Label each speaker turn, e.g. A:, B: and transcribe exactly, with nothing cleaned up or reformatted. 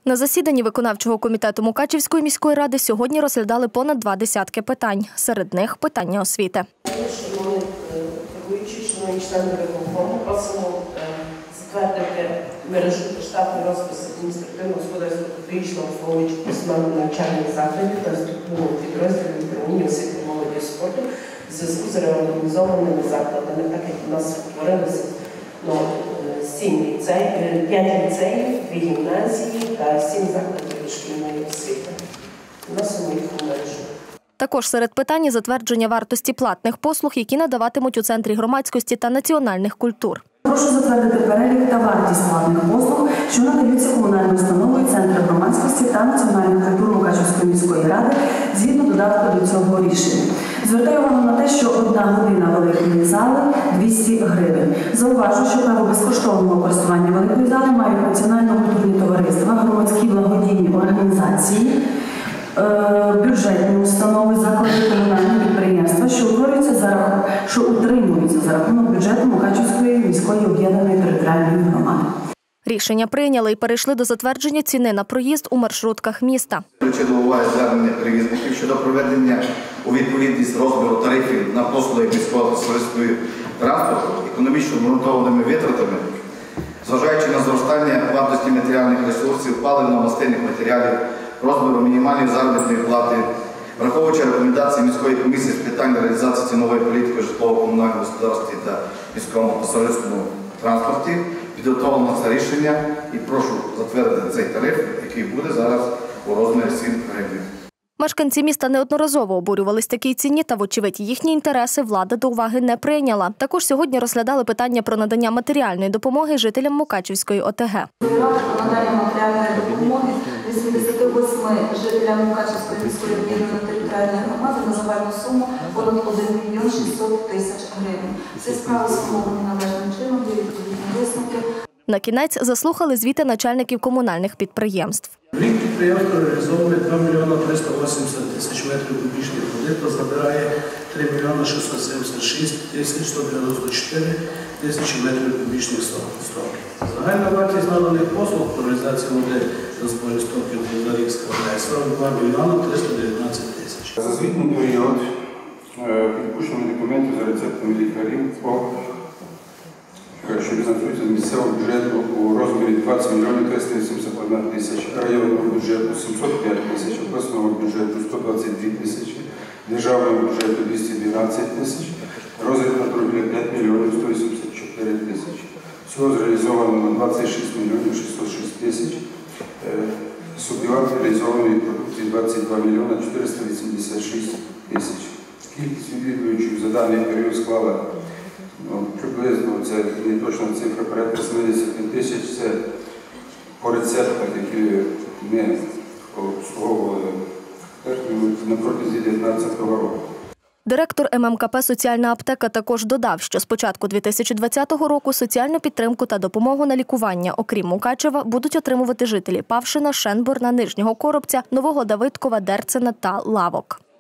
A: На засіданні виконавчого комітету Мукачівської міської ради сьогодні розглядали понад два десятки питань. Серед них – питання освіти.
B: Шановні керуючі, шановні члени виконкому, просимо затвердити мережу та штатний розпис адміністративно-господарського педагогічного обслуговуючого персоналу навчальних закладів та структурних підрозділів управління освіти, молоді і спорту в зв'язку з реорганізованими закладами, так як у нас утворилися ну, сім ліцеїв, п'ять ліцеїв, дві гімназії та сім закладів дошкільної освіти. Вносимо їх у мережу.
A: Також серед питань – затвердження вартості платних послуг, які надаватимуть у Центрі громадськості та національних культур.
C: Прошу затвердити перелік та вартість платних послуг, що надаються комунальною установою Центру громадськості та національних культур Мукачівської міської ради згідно додатку до цього рішення. Звертаю увагу на те, що одна година великої зали – двісті гривень. Зауважу, що право безкоштовного користування великої зали мають національно-культурні товариства, громадські благодійні організації, бюджетні установи, заклади, комунальні підприємства, що утворюються за рахунок, що утримуються за рахунок бюджету Мукачівської міської об'єднаної територіальної громади.
A: Рішення прийняли і перейшли до затвердження ціни на проїзд у маршрутках міста.
D: Включити до уваги звернення перевізників щодо проведення у відповідність розміру тарифів на послуги міського особистого транспорту економічно обґрунтованими витратами, зважаючи на зростання вартості матеріальних ресурсів, паливно-мастильних матеріалів, розміру мінімальної заробітної плати, враховуючи рекомендації міської комісії з питань реалізації цінової політики житлово-комунального господарства та міському пасажирському транспорті, підготовлено це рішення і прошу затвердити цей тариф, який буде зараз у розмірі сім гривень.
A: Мешканці міста неодноразово обурювались такій ціні, та, вочевидь, їхні інтереси влада до уваги не прийняла. Також сьогодні розглядали питання про надання матеріальної допомоги жителям Мукачівської ОТГ.
E: Про надання матеріальної допомоги вісімдесяти восьми жителям Мукачівської міської об'єднаної територіальної громади на загальну суму понад один мільйон шістсот тисяч гривень. Ці справи сформовані належним чином, є відповідні висновки.
A: На кінець заслухали звіти начальників комунальних підприємств.
F: Рік підприємство реалізовує два мільйони триста вісімдесят тисяч метрів кубічних води та забирає три мільйони шістсот сімдесят шість тисяч сто дев'яносто чотири тисячі метрів кубічних стоків. Загальна вартість наданих послуг по реалізації води та зборі стоків за рік складає сорок два мільйони триста дев'ятнадцять тисяч.
G: За звітний період підпущено документи за рецептами лікарів по що фінансується з місцевого бюджету у розмірі двадцять мільйонів триста вісімдесят одна тисяча, районного бюджету сімсот п'ять тисяч, обласного бюджету сто двадцять дві тисячі, державного бюджету двісті дванадцять тисяч, розвитку торгівлі п'ять мільйонів сто вісімдесят чотири тисячі. Всього зреалізовано на двадцять шість мільйонів шістсот шість тисяч, субдивізії реалізованої продукції двадцять два мільйони чотириста вісімдесят шість тисяч. Кількість відвідувачів за даний період склала Ну, приблизно, це не точна цифра, порядка сімдесят тисяч, це по рецептах, які ми обслуговували на протязі дві тисячі дев'ятнадцятого року.
A: Директор ем ем ка пе «Соціальна аптека» також додав, що з початку дві тисячі двадцятого року соціальну підтримку та допомогу на лікування, окрім Мукачева, будуть отримувати жителі Павшина, Шенбурна, Нижнього Коробця, Нового Давидкова, Дерцена та Лавок.